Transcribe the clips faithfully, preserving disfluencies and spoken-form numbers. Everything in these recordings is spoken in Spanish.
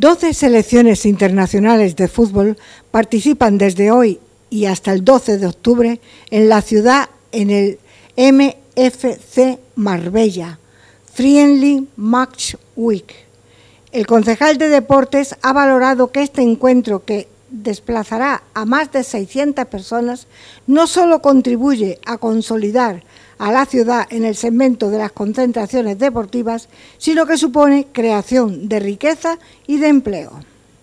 doce selecciones internacionales de fútbol participan desde hoy y hasta el doce de octubre en la ciudad en el M F C Marbella Friendly Match Week. El concejal de Deportes ha valorado que este encuentro, que desplazará a más de seiscientas personas, no solo contribuye a consolidar a la ciudad en el segmento de las concentraciones deportivas, sino que supone creación de riqueza y de empleo.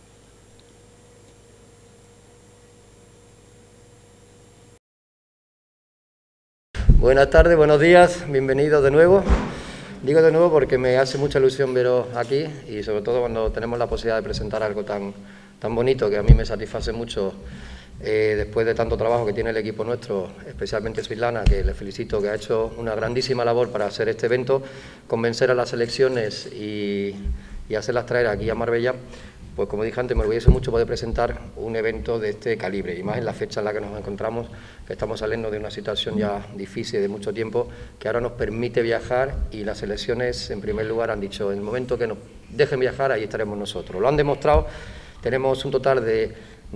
Buenas tardes, buenos días, bienvenidos de nuevo. Digo de nuevo porque me hace mucha ilusión veros aquí y sobre todo cuando tenemos la posibilidad de presentar algo tan, tan bonito que a mí me satisface mucho eh, después de tanto trabajo que tiene el equipo nuestro, especialmente Svetlana, que le felicito, que ha hecho una grandísima labor para hacer este evento, convencer a las selecciones y, y hacerlas traer aquí a Marbella. Pues como dije antes, me orgullece mucho poder presentar un evento de este calibre, y más en la fecha en la que nos encontramos, que estamos saliendo de una situación ya difícil de mucho tiempo, que ahora nos permite viajar, y las selecciones en primer lugar han dicho, en el momento que nos dejen viajar, ahí estaremos nosotros. Lo han demostrado, tenemos un total de,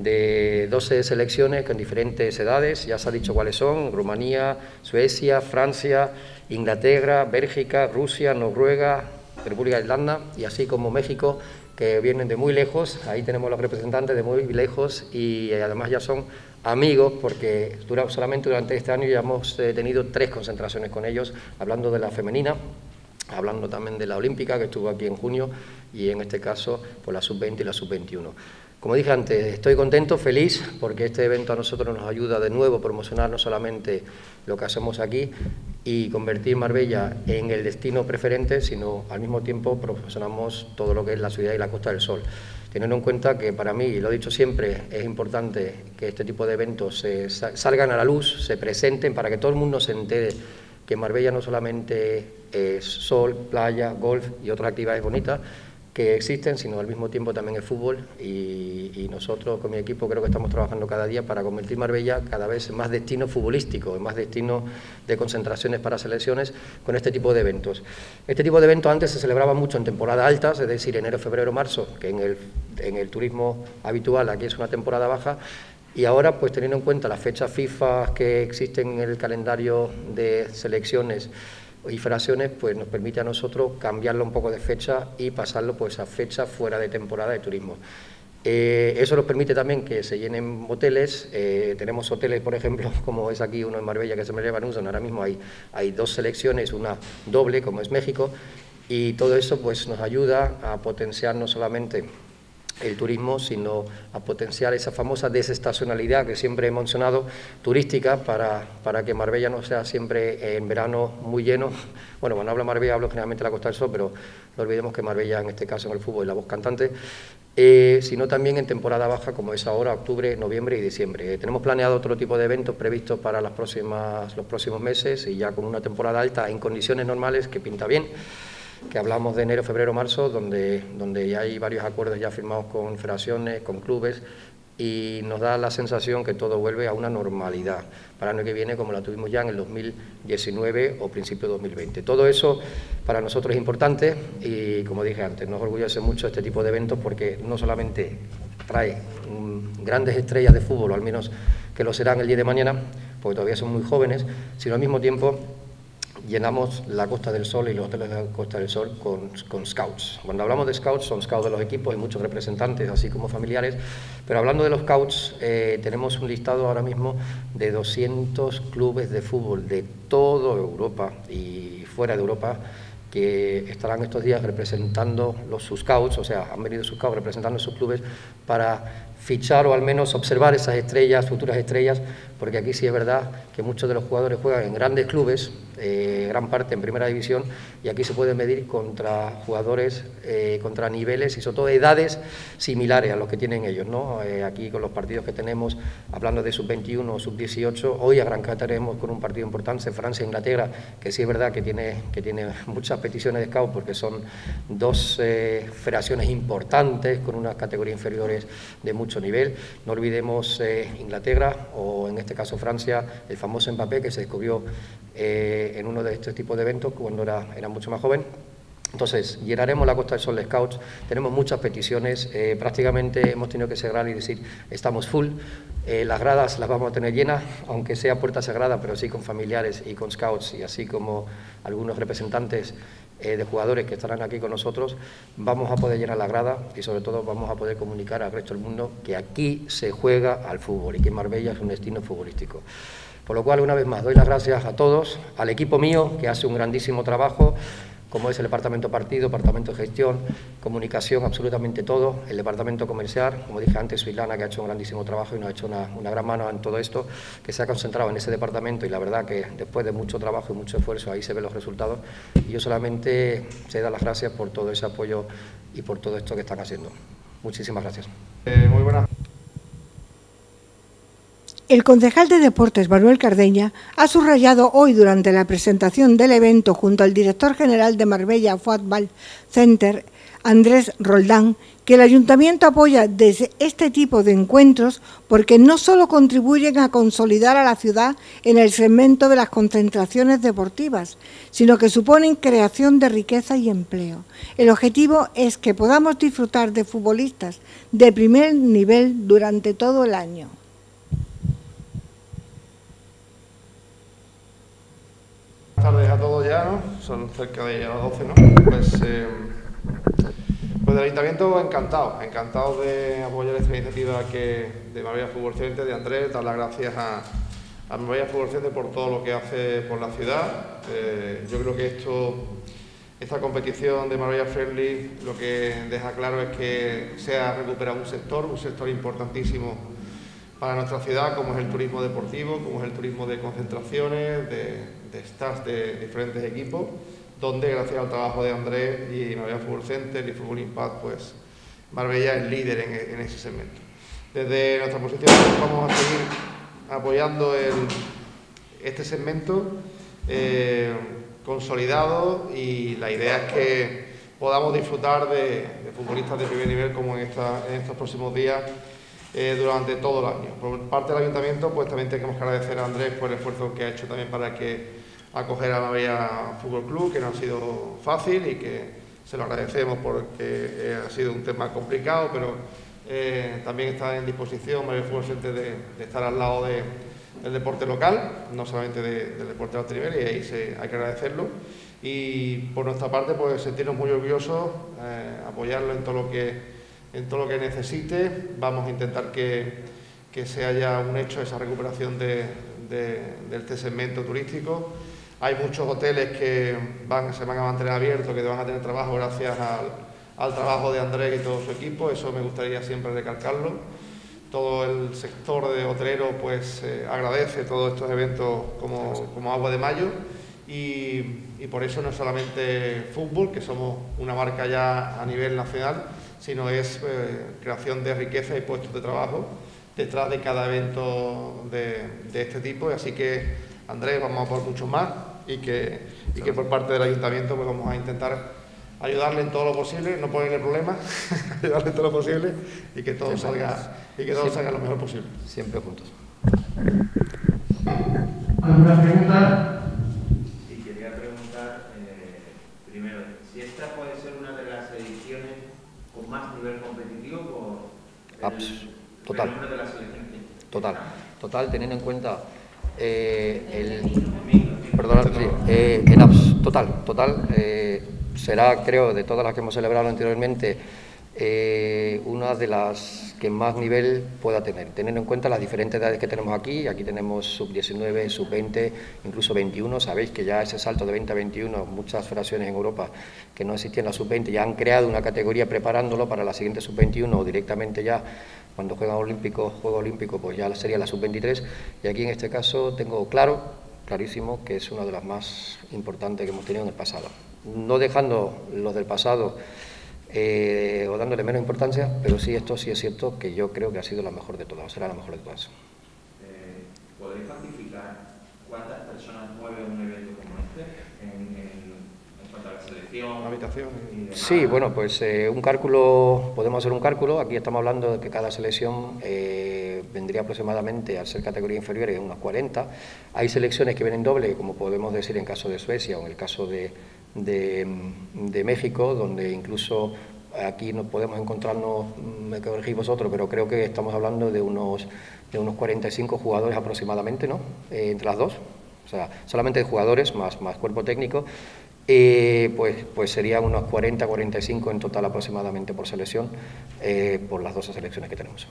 de doce selecciones con diferentes edades, ya se ha dicho cuáles son: Rumanía, Suecia, Francia, Inglaterra, Bélgica, Rusia, Noruega, República de Irlanda, y así como México, que vienen de muy lejos. Ahí tenemos los representantes de muy lejos y además ya son amigos, porque dura, solamente durante este año ya hemos eh, tenido tres concentraciones con ellos, hablando de la femenina, hablando también de la olímpica, que estuvo aquí en junio, y en este caso pues la sub veinte y la sub veintiuno. Como dije antes, estoy contento, feliz, porque este evento a nosotros nos ayuda de nuevo a promocionar no solamente lo que hacemos aquí y convertir Marbella en el destino preferente, sino al mismo tiempo promocionamos todo lo que es la ciudad y la Costa del Sol. Teniendo en cuenta que para mí, y lo he dicho siempre, es importante que este tipo de eventos se salgan a la luz, se presenten, para que todo el mundo se entere que Marbella no solamente es sol, playa, golf y otras actividades bonitas que existen, sino al mismo tiempo también el fútbol, y, y nosotros con mi equipo creo que estamos trabajando cada día para convertir Marbella cada vez en más destino futbolístico, en más destino de concentraciones para selecciones con este tipo de eventos. Este tipo de eventos antes se celebraba mucho en temporadas altas, es decir, enero, febrero, marzo, que en el, en el turismo habitual aquí es una temporada baja, y ahora, pues teniendo en cuenta las fechas FIFA que existen en el calendario de selecciones y federaciones, pues nos permite a nosotros cambiarlo un poco de fecha y pasarlo pues a fecha fuera de temporada de turismo. Eh, eso nos permite también que se llenen hoteles. Eh, tenemos hoteles, por ejemplo, como es aquí uno en Marbella, que se me lleva en uso. Ahora mismo hay, hay dos selecciones, una doble, como es México, y todo eso pues nos ayuda a potenciar no solamente el turismo, sino a potenciar esa famosa desestacionalidad que siempre he mencionado, turística, para, para que Marbella no sea siempre en verano muy lleno. Bueno, cuando hablo de Marbella hablo generalmente de la Costa del Sol, pero no olvidemos que Marbella, en este caso en el fútbol, es la voz cantante, eh, sino también en temporada baja, como es ahora, octubre, noviembre y diciembre. Eh, tenemos planeado otro tipo de eventos previstos para las próximas, los próximos meses, y ya con una temporada alta en condiciones normales, que pinta bien, que hablamos de enero, febrero, marzo, donde, donde ya hay varios acuerdos ya firmados con federaciones, con clubes, y nos da la sensación que todo vuelve a una normalidad para el año que viene, como la tuvimos ya en el dos mil diecinueve o principio de dos mil veinte. Todo eso para nosotros es importante, y como dije antes, nos orgullece mucho este tipo de eventos, porque no solamente trae um, grandes estrellas de fútbol, o al menos que lo serán el día de mañana, porque todavía son muy jóvenes, sino al mismo tiempo llenamos la Costa del Sol y los hoteles de la Costa del Sol con, con scouts. Cuando hablamos de scouts, son scouts de los equipos y muchos representantes, así como familiares, pero hablando de los scouts, eh, tenemos un listado ahora mismo de doscientos clubes de fútbol de toda Europa y fuera de Europa, que estarán estos días representando los sus scouts, o sea, han venido sus scouts representando sus clubes para fichar o al menos observar esas estrellas, futuras estrellas, porque aquí sí es verdad que muchos de los jugadores juegan en grandes clubes, eh, gran parte en primera división, y aquí se puede medir contra jugadores, eh, contra niveles y sobre todo edades similares a los que tienen ellos, ¿no? Eh, aquí con los partidos que tenemos, hablando de sub veintiuno o sub dieciocho, hoy arrancaremos con un partido importante, Francia e Inglaterra, que sí es verdad que tiene, que tiene muchas peticiones de scout, porque son dos eh, federaciones importantes con unas categorías inferiores de mucho nivel. No olvidemos eh, Inglaterra, o en este caso Francia, el famoso Mbappé, que se descubrió eh, en uno de estos tipos de eventos cuando era, era mucho más joven. Entonces, llenaremos la Costa del Sol de Scouts, tenemos muchas peticiones, eh, prácticamente hemos tenido que cerrar y decir, estamos full, eh, las gradas las vamos a tener llenas, aunque sea puerta sagrada, pero sí con familiares y con Scouts, y así como algunos representantes eh, de jugadores que estarán aquí con nosotros, vamos a poder llenar la grada y sobre todo vamos a poder comunicar al resto del mundo que aquí se juega al fútbol y que Marbella es un destino futbolístico. Por lo cual, una vez más, doy las gracias a todos, al equipo mío, que hace un grandísimo trabajo, como es el departamento partido, departamento de gestión, comunicación, absolutamente todo, el departamento comercial, como dije antes, Suilana, que ha hecho un grandísimo trabajo y nos ha hecho una, una gran mano en todo esto, que se ha concentrado en ese departamento y la verdad que después de mucho trabajo y mucho esfuerzo ahí se ven los resultados y yo solamente se da las gracias por todo ese apoyo y por todo esto que están haciendo. Muchísimas gracias. Eh, muy buenas. El concejal de Deportes, Manuel Cardeña, ha subrayado hoy durante la presentación del evento junto al director general de Marbella Football Center, Andrés Roldán, que el Ayuntamiento apoya desde este tipo de encuentros porque no solo contribuyen a consolidar a la ciudad en el segmento de las concentraciones deportivas, sino que suponen creación de riqueza y empleo. El objetivo es que podamos disfrutar de futbolistas de primer nivel durante todo el año. Buenas tardes a todos ya, ¿no? Son cerca de las doce, ¿no? Pues, eh, pues del Ayuntamiento encantado, encantado de apoyar esta iniciativa que, de Marbella Fútbol Center, de Andrés, dar las gracias a, a Marbella Fútbol Center por todo lo que hace por la ciudad. Eh, yo creo que esto, esta competición de Marbella Friendly lo que deja claro es que se ha recuperado un sector, un sector importantísimo para nuestra ciudad, como es el turismo deportivo, como es el turismo de concentraciones, de, de staffs de diferentes equipos, donde gracias al trabajo de Andrés y Marbella Fútbol Center y Fútbol Impact, pues Marbella es líder en, en ese segmento. Desde nuestra posición vamos a seguir apoyando el, este segmento eh, consolidado y la idea es que podamos disfrutar de, de futbolistas de primer nivel como en, esta, en estos próximos días Eh, durante todo el año. Por parte del Ayuntamiento, pues también tenemos que agradecer a Andrés por el esfuerzo que ha hecho también para que acoger a Marbella Fútbol Club, que no ha sido fácil y que se lo agradecemos porque eh, ha sido un tema complicado, pero eh, también está en disposición Marbella Fútbol Center de, de estar al lado de, del deporte local, no solamente de, del deporte de alto nivel, y ahí se, hay que agradecerlo. Y por nuestra parte, pues sentirnos muy orgullosos, eh, apoyarlo en todo lo que en todo lo que necesite. Vamos a intentar que, que se haya un hecho esa recuperación de, de, de este segmento turístico. Hay muchos hoteles que van, se van a mantener abiertos, que van a tener trabajo gracias al, al trabajo de Andrés y todo su equipo, eso me gustaría siempre recalcarlo. Todo el sector de hotelero pues eh, agradece todos estos eventos como, como agua de mayo y, y por eso no es solamente fútbol, que somos una marca ya a nivel nacional, sino es eh, creación de riqueza y puestos de trabajo detrás de cada evento de, de este tipo. Y así que, Andrés, vamos a por mucho más y que, y que por parte del Ayuntamiento pues vamos a intentar ayudarle en todo lo posible, no ponerle problemas, ayudarle en todo lo posible y que todo Siempre salga y que todo Siempre. salga lo mejor posible. Siempre juntos. ¿Alguna pregunta? Sí, quería preguntar, eh, primero, si esta puede ser una de las ediciones con más nivel competitivo por el, Abs, total. el número de la selección. Total, total, teniendo en cuenta eh, el... Perdón, sí, eh, en abs, total, total, eh, será, creo, de todas las que hemos celebrado anteriormente, eh, una de las que más nivel pueda tener, teniendo en cuenta las diferentes edades que tenemos aquí. Aquí tenemos sub diecinueve, sub veinte, incluso veintiuno. Sabéis que ya ese salto de veinte a veintiuno, muchas federaciones en Europa que no existían la sub veinte ya han creado una categoría preparándolo para la siguiente sub veintiuno o directamente ya cuando juegan olímpicos, Juegos Olímpicos, pues ya sería la sub veintitrés. Y aquí en este caso tengo claro, clarísimo, que es una de las más importantes que hemos tenido en el pasado. No dejando los del pasado Eh, o dándole menos importancia, pero sí, esto sí es cierto que yo creo que ha sido la mejor de todas, será la mejor de todas. Eh, ¿Podréis cuantificar cuántas personas mueve un evento como este en, en, en cuanto a la selección? Habitación. Sí, bueno, pues eh, un cálculo, podemos hacer un cálculo. Aquí estamos hablando de que cada selección eh, vendría aproximadamente, al ser categoría inferior, en unas cuarenta. Hay selecciones que vienen doble, como podemos decir en caso de Suecia o en el caso de de, de México, donde incluso aquí no podemos encontrarnos, me corregís vosotros, pero creo que estamos hablando de unos, de unos cuarenta y cinco jugadores aproximadamente, ¿no? Eh, entre las dos, o sea, solamente de jugadores más, más cuerpo técnico, eh, pues, pues serían unos cuarenta, cuarenta y cinco en total aproximadamente por selección, eh, por las dos selecciones que tenemos.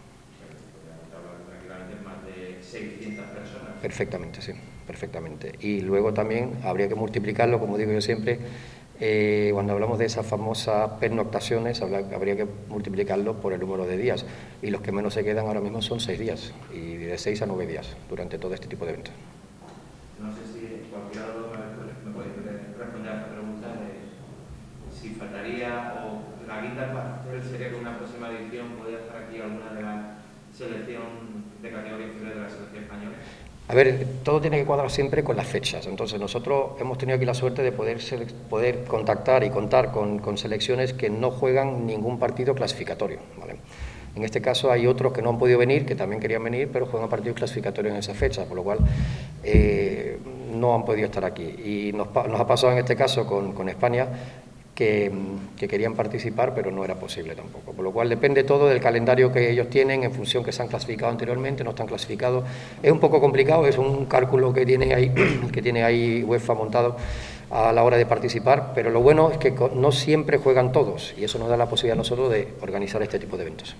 seiscientas personas. Perfectamente, sí, perfectamente. Y luego también habría que multiplicarlo, como digo yo siempre, eh, cuando hablamos de esas famosas pernoctaciones, habría que multiplicarlo por el número de días. Y los que menos se quedan ahora mismo son seis días, y de seis a nueve días durante todo este tipo de eventos. No sé si cualquiera de los me podéis responder a esta pregunta de si faltaría o la guinda para hacer sería que una próxima edición podría estar aquí alguna de la selección de categoría inferior de la selección española. A ver, todo tiene que cuadrar siempre con las fechas. Entonces nosotros hemos tenido aquí la suerte de poder, ser, poder contactar y contar con, con selecciones que no juegan ningún partido clasificatorio, ¿vale? En este caso hay otros que no han podido venir, que también querían venir, pero juegan partidos clasificatorios en esa fecha, por lo cual eh, no han podido estar aquí. Y nos, nos ha pasado en este caso con, con España, que, que querían participar, pero no era posible tampoco. Por lo cual depende todo del calendario que ellos tienen, en función que se han clasificado anteriormente, no están clasificados. Es un poco complicado, es un cálculo que tiene ahí, que tiene ahí UEFA montado a la hora de participar, pero lo bueno es que no siempre juegan todos, y eso nos da la posibilidad a nosotros de organizar este tipo de eventos.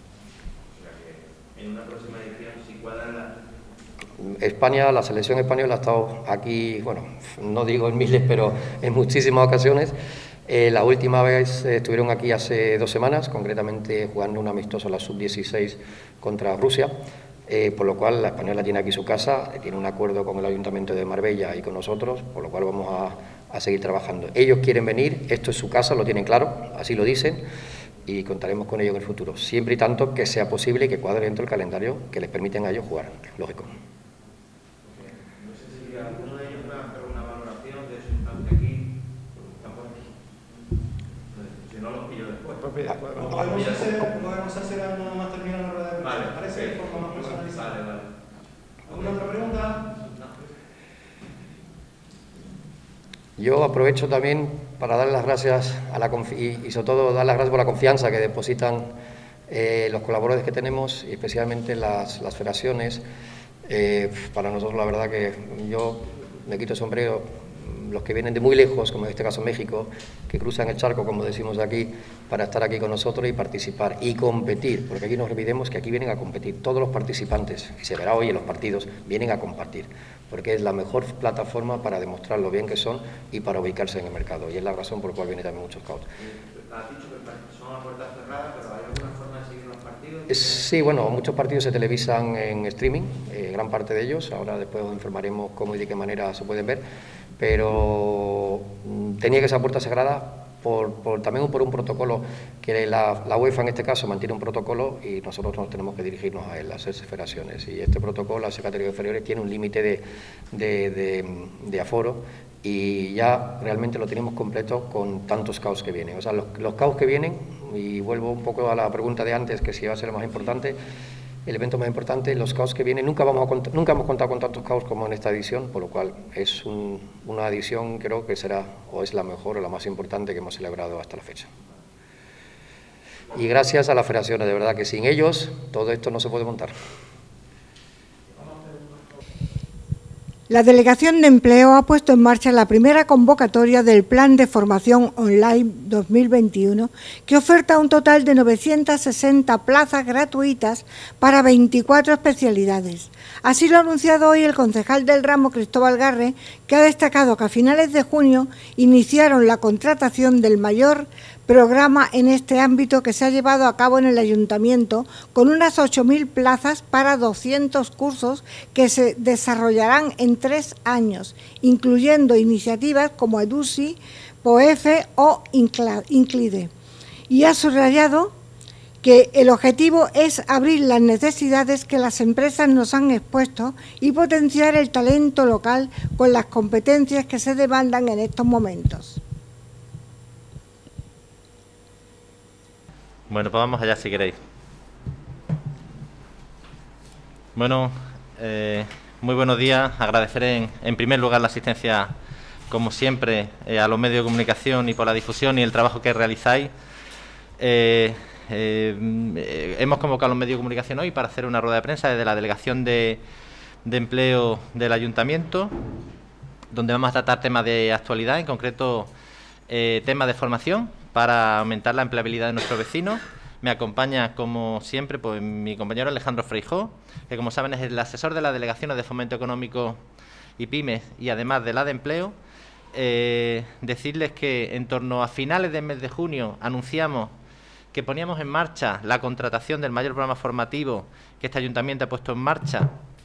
En una próxima edición, si cuadran la... España, la selección española ha estado aquí, bueno, no digo en miles, pero en muchísimas ocasiones. Eh, la última vez eh, estuvieron aquí hace dos semanas, concretamente jugando un amistoso a la sub dieciséis contra Rusia, eh, por lo cual la española tiene aquí su casa, tiene un acuerdo con el Ayuntamiento de Marbella y con nosotros, por lo cual vamos a, a seguir trabajando. Ellos quieren venir, esto es su casa, lo tienen claro, así lo dicen, y contaremos con ellos en el futuro, siempre y tanto que sea posible y que cuadre dentro del calendario que les permiten a ellos jugar, lógico. No sé si alguno de ellos va a hacer una valoración de su estancia aquí. Si no los pillo después. Podemos hacer, podemos hacer alguna más terminada la rueda de prensa. Vale, ¿Parece? De forma más personalizada. Vale, vale. ¿Alguna otra pregunta? Yo aprovecho también para dar las gracias a la y, y sobre todo dar las gracias por la confianza que depositan eh, los colaboradores que tenemos y especialmente las, las federaciones. Eh, para nosotros la verdad que yo me quito el sombrero, los que vienen de muy lejos, como en este caso México, que cruzan el charco, como decimos aquí, para estar aquí con nosotros y participar y competir, porque aquí no olvidemos que aquí vienen a competir, todos los participantes, y se verá hoy en los partidos, vienen a compartir, porque es la mejor plataforma para demostrar lo bien que son y para ubicarse en el mercado, y es la razón por la cual vienen también muchos scouts. Has dicho que son a puertas cerradas, pero ¿hay alguna forma de seguir los partidos? Sí, bueno, muchos partidos se televisan en streaming, eh, gran parte de ellos, ahora después os informaremos cómo y de qué manera se pueden ver, pero tenía que ser a puerta cerrada por, por, también por un protocolo que la, la UEFA en este caso mantiene un protocolo y nosotros nos tenemos que dirigirnos a él, las seis federaciones, y este protocolo, las categorías inferiores, tiene un límite de, de, de, de aforo y ya realmente lo tenemos completo con tantos scouts que vienen. O sea, los, los scouts que vienen, y vuelvo un poco a la pregunta de antes, que si va a ser lo más importante, el evento más importante, los scouts que vienen, nunca, vamos a cont nunca hemos contado con tantos scouts como en esta edición, por lo cual es un, una edición, creo que será o es la mejor o la más importante que hemos celebrado hasta la fecha. Y gracias a las federaciones, de verdad que sin ellos todo esto no se puede montar. La Delegación de Empleo ha puesto en marcha la primera convocatoria del Plan de Formación Online dos mil veintiuno, que oferta un total de novecientas sesenta plazas gratuitas para veinticuatro especialidades. Así lo ha anunciado hoy el concejal del ramo, Cristóbal Garre, que ha destacado que a finales de junio iniciaron la contratación del mayor programa en este ámbito que se ha llevado a cabo en el Ayuntamiento, con unas ocho mil plazas para doscientos cursos que se desarrollarán en tres años, incluyendo iniciativas como EDUSI, POEFE o INCLIDE. Y ha subrayado que el objetivo es abrir las necesidades que las empresas nos han expuesto y potenciar el talento local con las competencias que se demandan en estos momentos. Bueno, pues vamos allá si queréis. Bueno, eh, muy buenos días. Agradecer en, en primer lugar la asistencia como siempre, eh, a los medios de comunicación y por la difusión y el trabajo que realizáis. Eh, eh, hemos convocado a los medios de comunicación hoy para hacer una rueda de prensa desde la Delegación de, de Empleo del Ayuntamiento, donde vamos a tratar temas de actualidad, en concreto eh, temas de formación para aumentar la empleabilidad de nuestros vecinos. Me acompaña, como siempre, pues, mi compañero Alejandro Freijó, que, como saben, es el asesor de las delegaciones de Fomento Económico y Pymes y además de la de Empleo. Eh, decirles que en torno a finales del mes de junio anunciamos que poníamos en marcha la contratación del mayor programa formativo que este ayuntamiento ha puesto en marcha,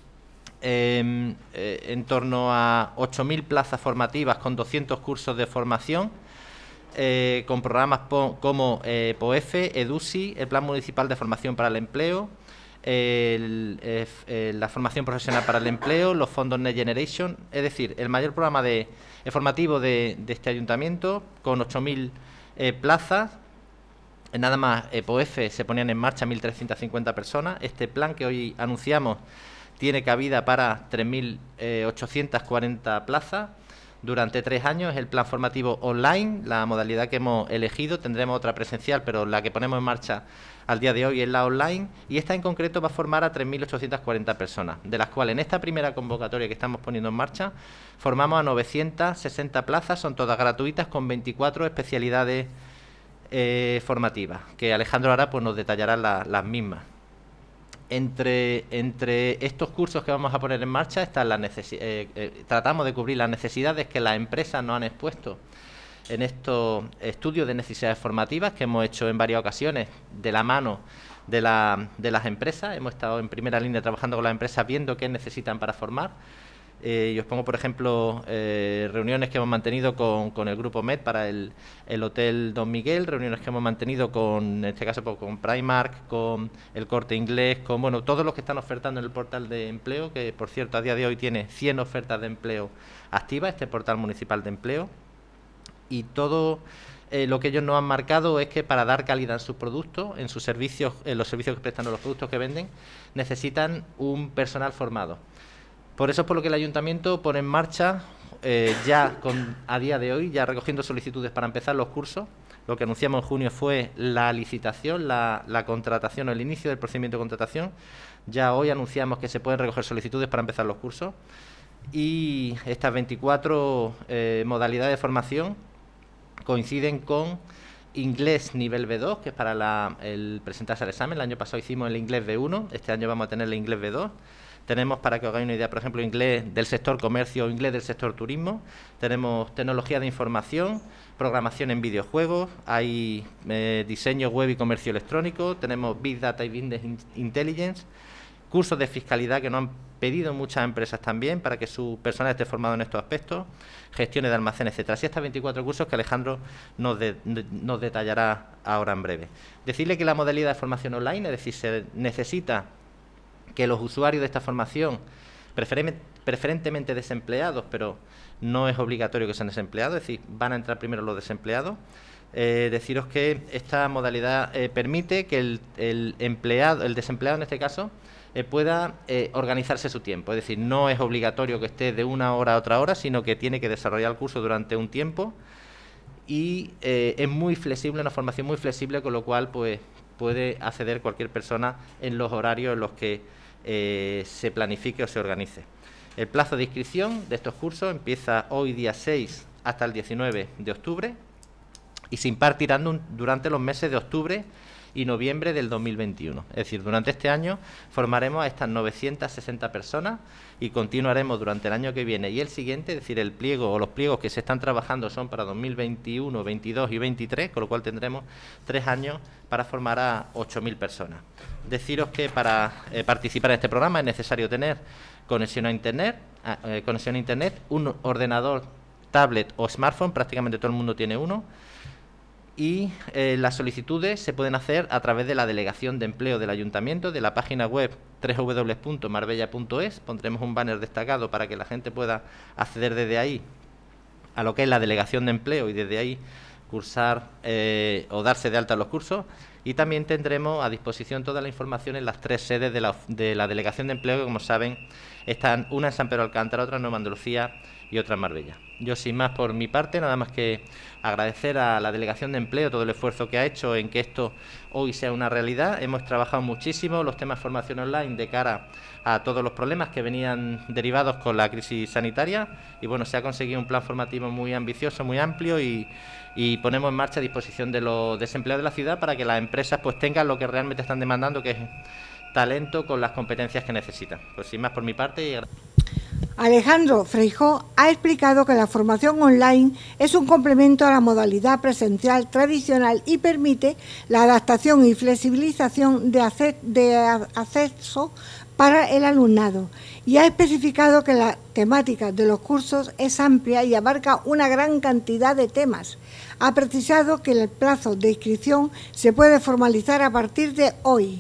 eh, eh, en torno a ocho mil plazas formativas con doscientos cursos de formación, Eh, con programas po como eh, POEFE, EDUSI, el Plan Municipal de Formación para el Empleo, el, eh, eh, la Formación Profesional para el Empleo, los fondos Next Generation, es decir, el mayor programa de, eh, formativo de, de este ayuntamiento, con ocho mil eh, plazas. Nada más, eh, POEFE se ponían en marcha mil trescientas cincuenta personas. Este plan que hoy anunciamos tiene cabida para tres mil ochocientas cuarenta plazas. Durante tres años, el plan formativo online, la modalidad que hemos elegido, tendremos otra presencial, pero la que ponemos en marcha al día de hoy es la online, y esta en concreto va a formar a tres mil ochocientas cuarenta personas, de las cuales en esta primera convocatoria que estamos poniendo en marcha, formamos a novecientas sesenta plazas, son todas gratuitas, con veinticuatro especialidades eh, formativas, que Alejandro ahora pues, nos detallará la, las mismas. Entre, entre estos cursos que vamos a poner en marcha están las necesi eh, eh, tratamos de cubrir las necesidades que las empresas nos han expuesto en estos estudios de necesidades formativas que hemos hecho en varias ocasiones de la mano de, la, de las empresas. Hemos estado en primera línea trabajando con las empresas viendo qué necesitan para formar. Eh, y os pongo, por ejemplo, eh, reuniones que hemos mantenido con, con el Grupo Med para el, el Hotel Don Miguel, reuniones que hemos mantenido con, en este caso, pues, con Primark, con el Corte Inglés, con bueno todos los que están ofertando en el portal de empleo, que por cierto a día de hoy tiene cien ofertas de empleo activas, este portal municipal de empleo. Y todo eh, lo que ellos nos han marcado es que para dar calidad en sus productos, en sus servicios, en los servicios que prestan o los productos que venden, necesitan un personal formado. Por eso es por lo que el Ayuntamiento pone en marcha, eh, ya con, a día de hoy, ya recogiendo solicitudes para empezar los cursos. Lo que anunciamos en junio fue la licitación, la, la contratación o el inicio del procedimiento de contratación. Ya hoy anunciamos que se pueden recoger solicitudes para empezar los cursos. Y estas veinticuatro eh, modalidades de formación coinciden con inglés nivel B dos, que es para la, el presentarse al examen. El año pasado hicimos el inglés B uno, este año vamos a tener el inglés B dos. Tenemos, para que os hagáis una idea, por ejemplo, inglés del sector comercio o inglés del sector turismo. Tenemos tecnología de información, programación en videojuegos, hay eh, diseño web y comercio electrónico, tenemos Big Data y Business Intelligence, cursos de fiscalidad que nos han pedido muchas empresas también para que su personal esté formado en estos aspectos, gestiones de almacén, etcétera. Así hasta veinticuatro cursos que Alejandro nos, de, nos detallará ahora en breve. Decirle que la modalidad de formación online, es decir, se necesita que los usuarios de esta formación, preferentemente desempleados, pero no es obligatorio que sean desempleados, es decir, van a entrar primero los desempleados. Eh, deciros que esta modalidad eh, permite que el, el empleado, el desempleado en este caso, eh, pueda eh, organizarse su tiempo. Es decir, no es obligatorio que esté de una hora a otra hora, sino que tiene que desarrollar el curso durante un tiempo, y eh, es muy flexible, una formación muy flexible, con lo cual pues puede acceder cualquier persona en los horarios en los que eh, se planifique o se organice. El plazo de inscripción de estos cursos empieza hoy día seis hasta el diecinueve de octubre y se impartirán durante los meses de octubre y noviembre del dos mil veintiuno. Es decir, durante este año formaremos a estas novecientas sesenta personas y continuaremos durante el año que viene y el siguiente. Es decir, el pliego o los pliegos que se están trabajando son para dos mil veintiuno, veintidós y veintitrés, con lo cual tendremos tres años para formar a ocho mil personas. Deciros que para eh, participar en este programa es necesario tener conexión a Internet, eh, conexión a Internet, un ordenador, tablet o smartphone, prácticamente todo el mundo tiene uno, y eh, las solicitudes se pueden hacer a través de la Delegación de Empleo del Ayuntamiento, de la página web doble u doble u doble u punto marbella punto es. Pondremos un banner destacado para que la gente pueda acceder desde ahí a lo que es la Delegación de Empleo y desde ahí cursar eh, o darse de alta los cursos. y también tendremos a disposición toda la información en las tres sedes de la, de la Delegación de Empleo, que como saben están una en San Pedro Alcántara, otra en Nueva Andalucía y otra en Marbella. Yo, sin más por mi parte, nada más que agradecer a la Delegación de Empleo todo el esfuerzo que ha hecho en que esto hoy sea una realidad. Hemos trabajado muchísimo los temas de formación online de cara a todos los problemas que venían derivados con la crisis sanitaria y bueno, se ha conseguido un plan formativo muy ambicioso, muy amplio y, y ponemos en marcha a disposición de los desempleados de la ciudad para que las empresas pues tengan lo que realmente están demandando, que es talento con las competencias que necesitan. Pues sin más por mi parte. Y... Alejandro Feijoo ha explicado que la formación online es un complemento a la modalidad presencial tradicional y permite la adaptación y flexibilización de acceso para el alumnado, y ha especificado que la temática de los cursos es amplia y abarca una gran cantidad de temas. Ha precisado que el plazo de inscripción se puede formalizar a partir de hoy.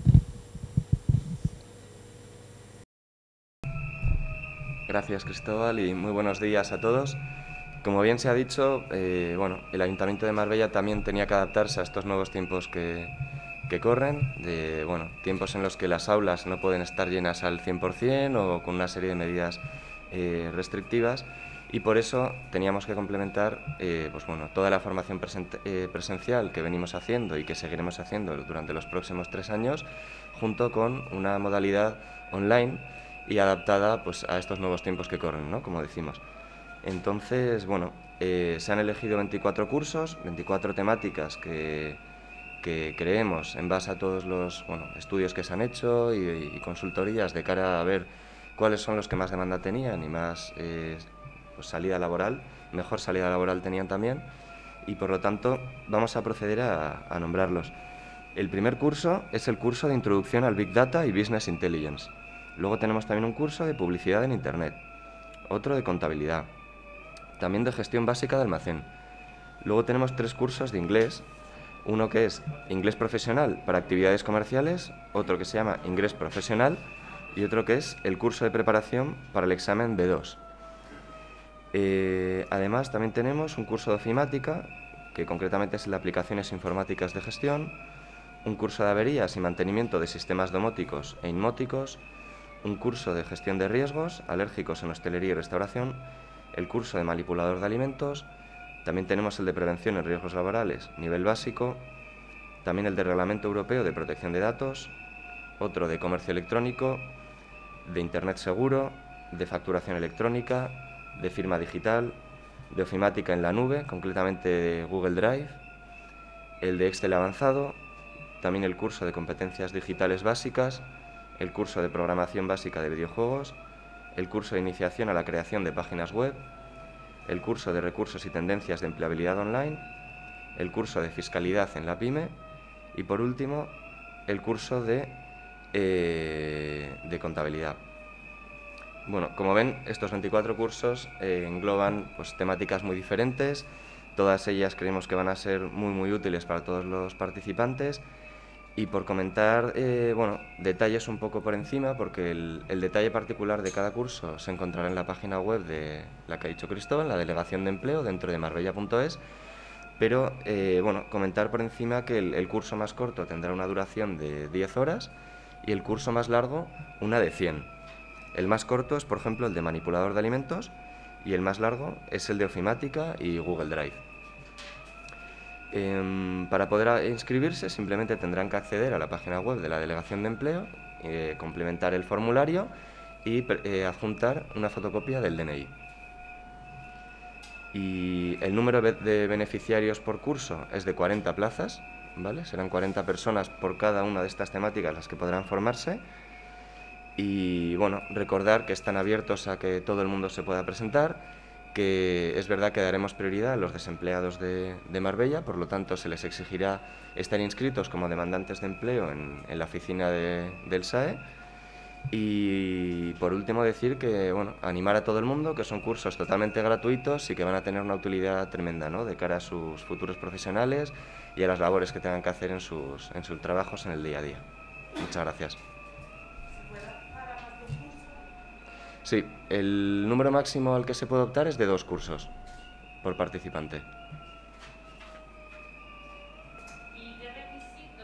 Gracias, Cristóbal, y muy buenos días a todos. Como bien se ha dicho, eh, bueno, el Ayuntamiento de Marbella también tenía que adaptarse a estos nuevos tiempos que, que corren, de, bueno, tiempos en los que las aulas no pueden estar llenas al cien por cien o con una serie de medidas eh, restrictivas, y por eso teníamos que complementar eh, pues, bueno, toda la formación presen eh, presencial que venimos haciendo y que seguiremos haciendo durante los próximos tres años, junto con una modalidad online y adaptada pues, a estos nuevos tiempos que corren, ¿no? Como decimos. Entonces, bueno, eh, se han elegido veinticuatro cursos, veinticuatro temáticas que, que creemos en base a todos los bueno, estudios que se han hecho y, y consultorías de cara a ver cuáles son los que más demanda tenían y más eh, pues, salida laboral, mejor salida laboral tenían también, y por lo tanto vamos a proceder a, a nombrarlos. El primer curso es el curso de Introducción al Big Data y Business Intelligence. Luego tenemos también un curso de Publicidad en Internet, otro de Contabilidad, también de Gestión Básica de Almacén. Luego tenemos tres cursos de inglés, uno que es Inglés Profesional para Actividades Comerciales, otro que se llama Inglés Profesional y otro que es el curso de preparación para el examen B dos. Eh, además también tenemos un curso de ofimática, que concretamente es el de Aplicaciones Informáticas de Gestión, un curso de Averías y Mantenimiento de Sistemas Domóticos e Inmóticos, un curso de Gestión de Riesgos Alérgicos en Hostelería y Restauración, el curso de Manipulador de Alimentos, también tenemos el de Prevención en Riesgos Laborales, nivel básico, también el de Reglamento Europeo de Protección de Datos, otro de Comercio Electrónico, de Internet Seguro, de Facturación Electrónica, de Firma Digital, de Ofimática en la Nube, concretamente de Google Drive, el de Excel Avanzado, también el curso de Competencias Digitales Básicas, el curso de Programación Básica de Videojuegos, el curso de Iniciación a la Creación de Páginas Web, el curso de Recursos y Tendencias de Empleabilidad Online, el curso de Fiscalidad en la PYME y, por último, el curso de, eh, de Contabilidad. Bueno, como ven, estos veinticuatro cursos eh, engloban pues, temáticas muy diferentes, todas ellas creemos que van a ser muy, muy útiles para todos los participantes. Y por comentar, eh, bueno, detalles un poco por encima, porque el, el detalle particular de cada curso se encontrará en la página web de la que ha dicho Cristóbal, la Delegación de Empleo, dentro de marbella punto es, pero, eh, bueno, comentar por encima que el, el curso más corto tendrá una duración de diez horas y el curso más largo una de cien. El más corto es, por ejemplo, el de Manipulador de Alimentos y el más largo es el de Ofimática y Google Drive. Eh, para poder inscribirse simplemente tendrán que acceder a la página web de la Delegación de Empleo, eh, complementar el formulario y eh, adjuntar una fotocopia del D N I. Y el número de beneficiarios por curso es de cuarenta plazas, ¿vale? Serán cuarenta personas por cada una de estas temáticas las que podrán formarse. Y bueno, recordar que están abiertos a que todo el mundo se pueda presentar, que es verdad que daremos prioridad a los desempleados de, de Marbella, por lo tanto se les exigirá estar inscritos como demandantes de empleo en, en la oficina de, del S A E. Y por último decir que, bueno, animar a todo el mundo, que son cursos totalmente gratuitos y que van a tener una utilidad tremenda, ¿no?, de cara a sus futuros profesionales y a las labores que tengan que hacer en sus, en sus trabajos en el día a día. Muchas gracias. Sí, el número máximo al que se puede optar es de dos cursos por participante. ¿Y qué requisitos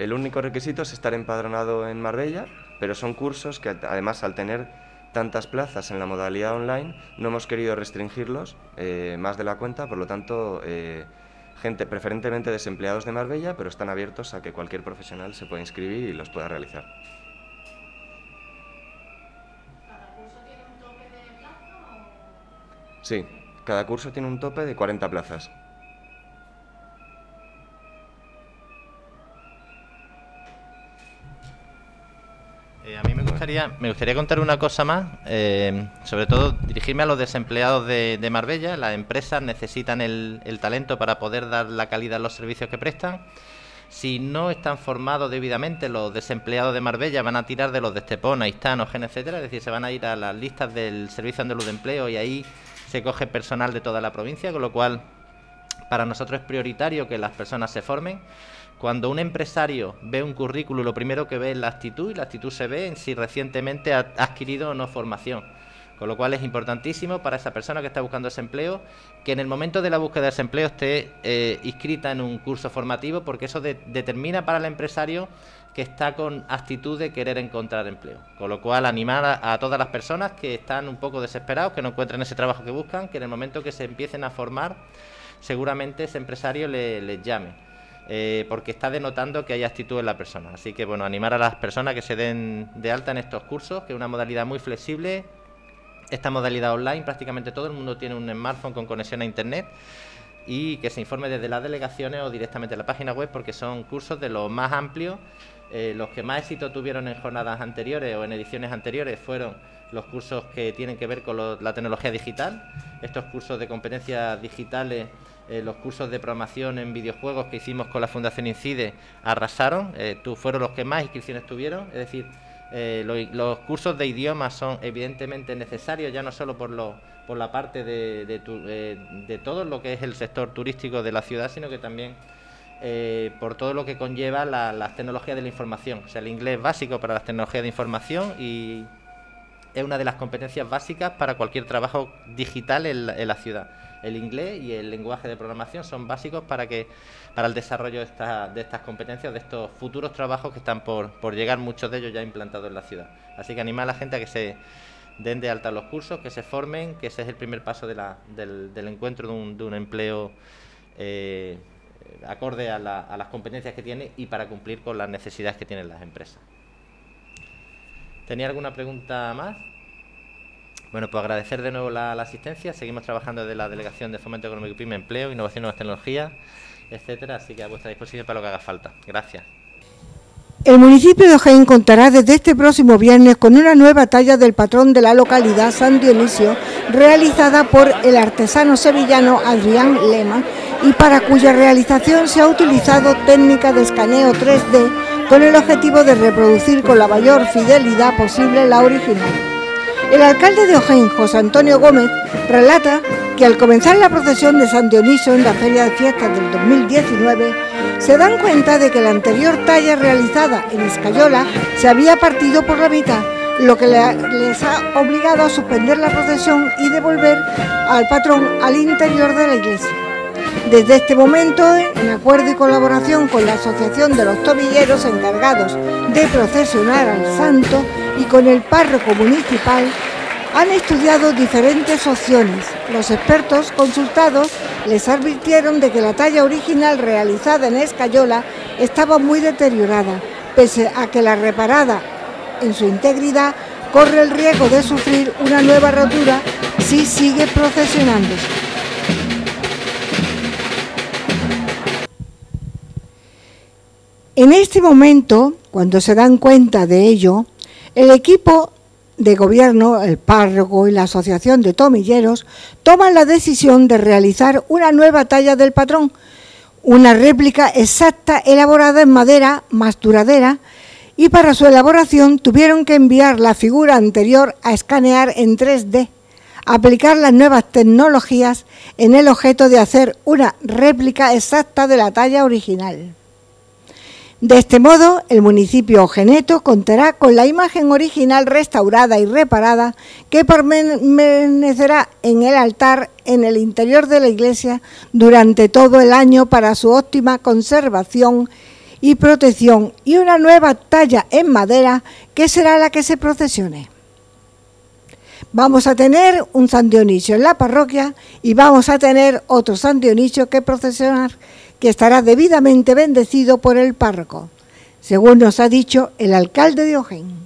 El único requisito es estar empadronado en Marbella, pero son cursos que además, al tener tantas plazas en la modalidad online, no hemos querido restringirlos eh, más de la cuenta, por lo tanto, eh, gente preferentemente desempleados de Marbella, pero están abiertos a que cualquier profesional se pueda inscribir y los pueda realizar. ¿Cada curso tiene un tope de plaza o...? Sí, cada curso tiene un tope de cuarenta plazas. Eh, a mí me gustaría, me gustaría contar una cosa más, eh, sobre todo dirigirme a los desempleados de, de Marbella. Las empresas necesitan el, el talento para poder dar la calidad a los servicios que prestan. Si no están formados debidamente, los desempleados de Marbella van a tirar de los de Estepona, Istán, Ojén, etcétera, es decir, se van a ir a las listas del Servicio Andaluz de Empleo y ahí se coge personal de toda la provincia, con lo cual para nosotros es prioritario que las personas se formen. Cuando un empresario ve un currículo, lo primero que ve es la actitud, y la actitud se ve en si recientemente ha adquirido o no formación. Con lo cual es importantísimo para esa persona que está buscando ese empleo, que en el momento de la búsqueda de ese empleo esté eh, inscrita en un curso formativo, porque eso de, determina para el empresario que está con actitud de querer encontrar empleo. Con lo cual animar a, a todas las personas que están un poco desesperados, que no encuentren ese trabajo que buscan, que en el momento que se empiecen a formar, seguramente ese empresario le, les llame. Eh, porque está denotando que hay actitud en la persona. Así que, bueno, animar a las personas que se den de alta en estos cursos, que es una modalidad muy flexible. Esta modalidad online, prácticamente todo el mundo tiene un smartphone con conexión a internet, y que se informe desde las delegaciones o directamente en la página web, porque son cursos de los más amplios. Eh, los que más éxito tuvieron en jornadas anteriores o en ediciones anteriores fueron los cursos que tienen que ver con lo, la tecnología digital, estos cursos de competencias digitales. Eh, los cursos de programación en videojuegos que hicimos con la Fundación Incide arrasaron, eh, tú, fueron los que más inscripciones tuvieron. Es decir, eh, lo, los cursos de idiomas son evidentemente necesarios, ya no solo por, lo, por la parte de, de, tu, eh, de todo lo que es el sector turístico de la ciudad, sino que también eh, por todo lo que conlleva la, las tecnologías de la información. O sea, el inglés es básico para las tecnologías de información y es una de las competencias básicas para cualquier trabajo digital en la, en la ciudad. El inglés y el lenguaje de programación son básicos para que para el desarrollo de, esta, de estas competencias, de estos futuros trabajos que están por, por llegar, muchos de ellos ya implantados en la ciudad. Así que animar a la gente a que se den de alta los cursos, que se formen, que ese es el primer paso de la, del, del encuentro de un, de un empleo eh, acorde a, la, a las competencias que tiene y para cumplir con las necesidades que tienen las empresas. ¿Tenía alguna pregunta más? Bueno, pues agradecer de nuevo la, la asistencia. Seguimos trabajando desde la Delegación de Fomento Económico y Pyme, Empleo, Innovación y Nuevas Tecnologías, etcétera. Así que a vuestra disposición para lo que haga falta. Gracias. El municipio de Ojén contará desde este próximo viernes con una nueva talla del patrón de la localidad, San Dionisio, realizada por el artesano sevillano Adrián Lema, y para cuya realización se ha utilizado técnica de escaneo tres D con el objetivo de reproducir con la mayor fidelidad posible la original. El alcalde de Ojén, José Antonio Gómez, relata que al comenzar la procesión de San Dionisio en la Feria de Fiestas del dos mil diecinueve, se dan cuenta de que la anterior talla realizada en Escayola se había partido por la mitad, lo que les ha obligado a suspender la procesión y devolver al patrón al interior de la iglesia. Desde este momento, en acuerdo y colaboración con la Asociación de los Tomilleros encargados de procesionar al santo y con el párroco municipal, han estudiado diferentes opciones. Los expertos consultados les advirtieron de que la talla original realizada en Escayola estaba muy deteriorada, pese a que la reparada en su integridad corre el riesgo de sufrir una nueva rotura si sigue procesionándose. En este momento, cuando se dan cuenta de ello, el equipo de gobierno, el párroco y la asociación de tomilleros toman la decisión de realizar una nueva talla del patrón, una réplica exacta elaborada en madera más duradera, y para su elaboración tuvieron que enviar la figura anterior a escanear en tres D, aplicar las nuevas tecnologías en el objeto de hacer una réplica exacta de la talla original. De este modo, el municipio ojeneto contará con la imagen original restaurada y reparada que permanecerá en el altar en el interior de la iglesia durante todo el año para su óptima conservación y protección y una nueva talla en madera que será la que se procesione. Vamos a tener un San Dionisio en la parroquia y vamos a tener otro San Dionisio que procesionar, que estará debidamente bendecido por el párroco, según nos ha dicho el alcalde de Ojén.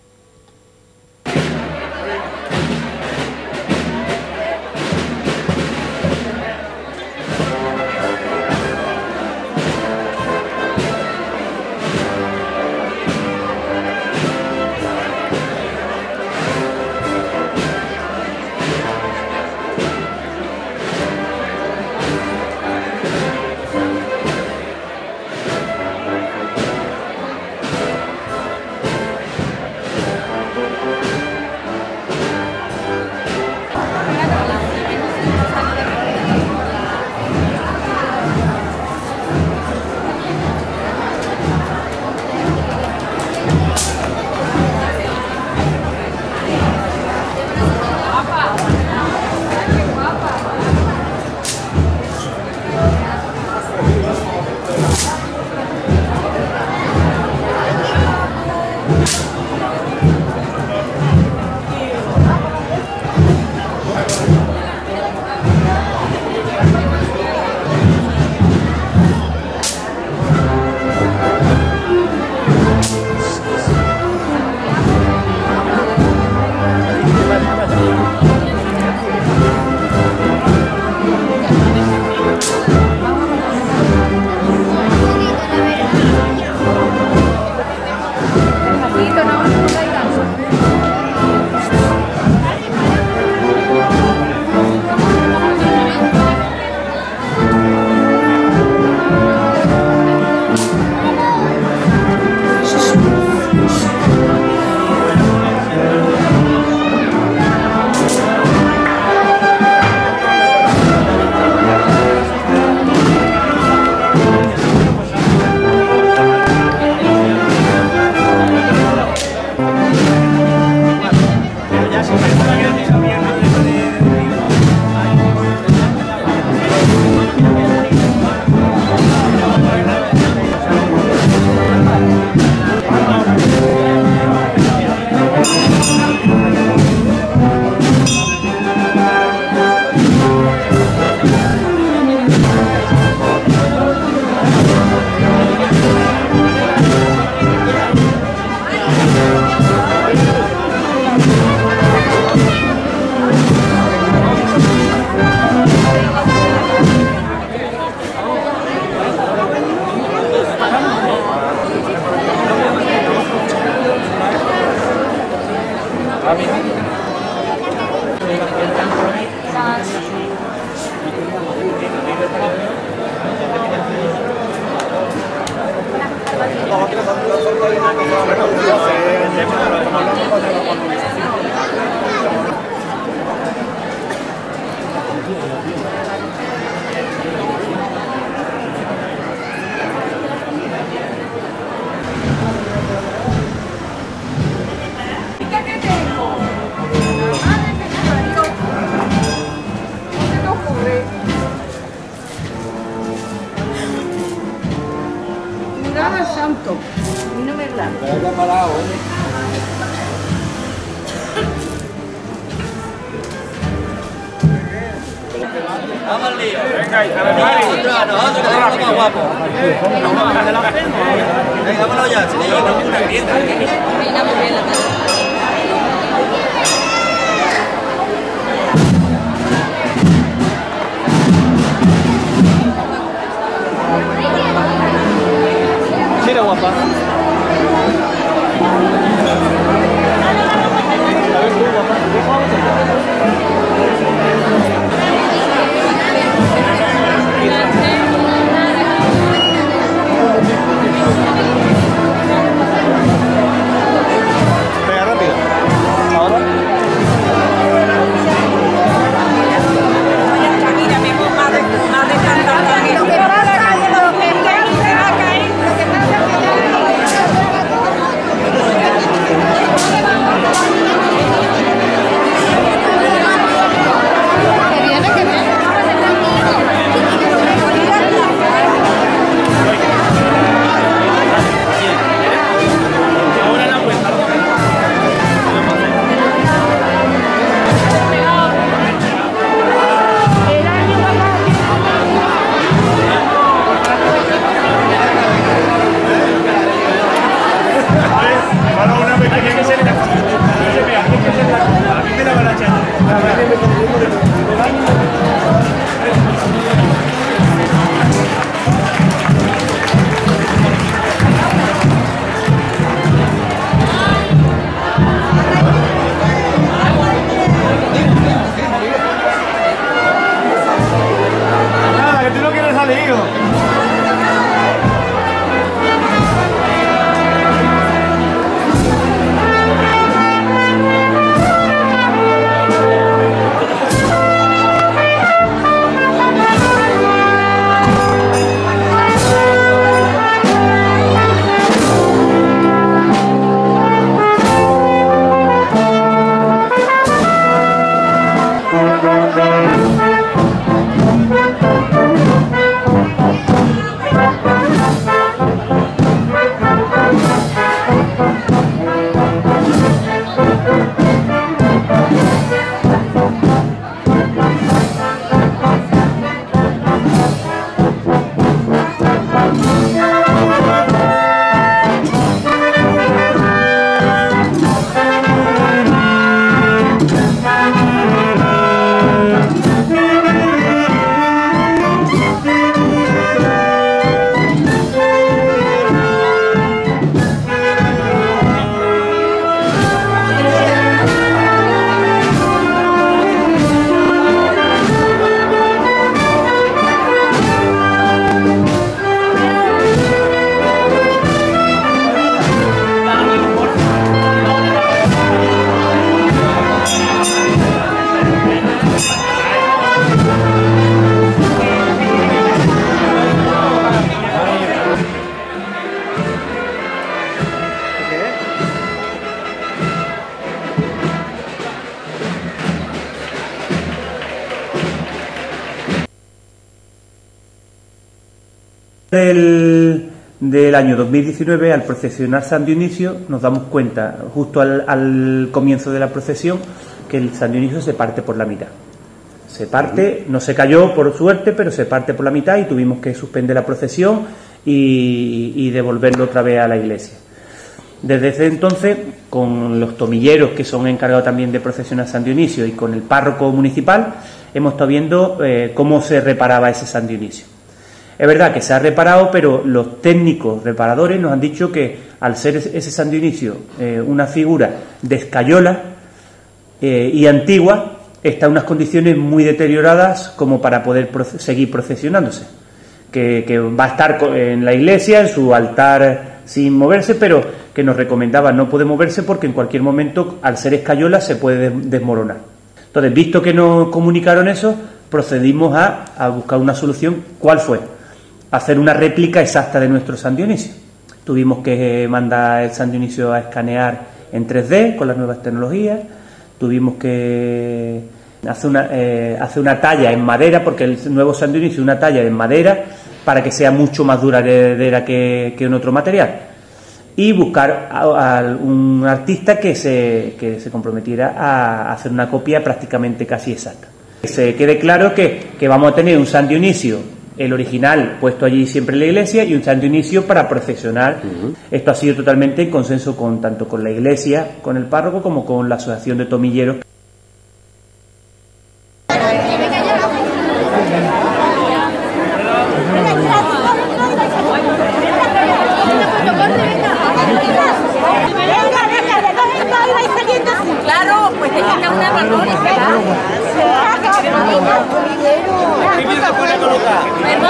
Santo, y no me grabo. Vamos al lío. Venga, y nosotros, nosotros que somos más guapos. Venga, vámonos ya, si le llevamos una grieta. Venga, muy bien la tarde. Mira, guapa. Venga, rápido. Ahora. Mira, me pongo más de más de tanta que lo que pasa es lo que se va a caer, lo que pasa es que ya que viene, que viene. Del, del año dos mil diecinueve, al procesionar San Dionisio, nos damos cuenta, justo al, al comienzo de la procesión, que el San Dionisio se parte por la mitad. Se parte, no se cayó por suerte, pero se parte por la mitad y tuvimos que suspender la procesión y, y devolverlo otra vez a la iglesia. Desde ese entonces, con los tomilleros que son encargados también de procesionar San Dionisio y con el párroco municipal, hemos estado viendo eh, cómo se reparaba ese San Dionisio. Es verdad que se ha reparado, pero los técnicos reparadores nos han dicho que al ser ese San Dionisio eh, una figura de escayola eh, y antigua, está en unas condiciones muy deterioradas como para poder proce- seguir procesionándose. Que, que va a estar en la iglesia, en su altar sin moverse, pero que nos recomendaba no puede moverse porque en cualquier momento, al ser escayola, se puede desmoronar. Entonces, visto que nos comunicaron eso, procedimos a, a buscar una solución. ¿Cuál fue? Hacer una réplica exacta de nuestro San Dionisio. Tuvimos que mandar el San Dionisio a escanear en tres D con las nuevas tecnologías. Tuvimos que hacer una, eh, hacer una talla en madera, porque el nuevo San Dionisio es una talla en madera para que sea mucho más duradera que, que en otro material. Y buscar a, a un artista que se, que se comprometiera a hacer una copia prácticamente casi exacta. Que se quede claro que, que vamos a tener un San Dionisio, el original, puesto allí siempre en la iglesia, y un San Dionisio para procesionar. Uh-huh. Esto ha sido totalmente en consenso con tanto con la iglesia, con el párroco, como con la asociación de tomilleros. Claro, pues te saca una marrón y se va. ¿Qué quieres que pueda colocar?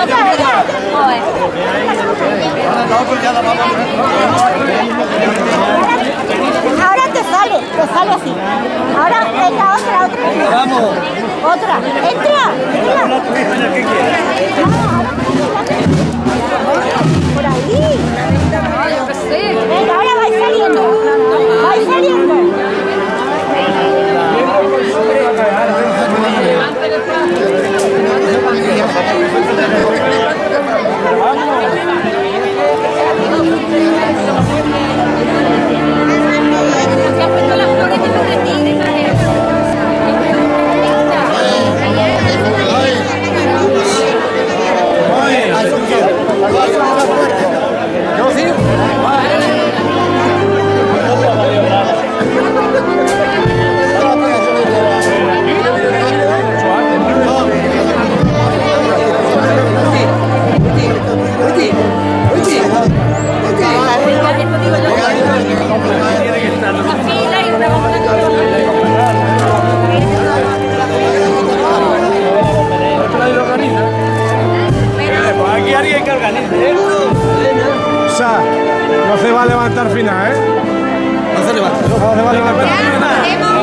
Ahora te sale, te sale así. Ahora venga otra, otra. Vamos. Otra. Entra. Por ahí. Venga, ahora vais saliendo. Vais saliendo. Aquí alguien que organice esto. O sea, no se va a levantar final, ¿eh? No se levanta. No se va a levantar final.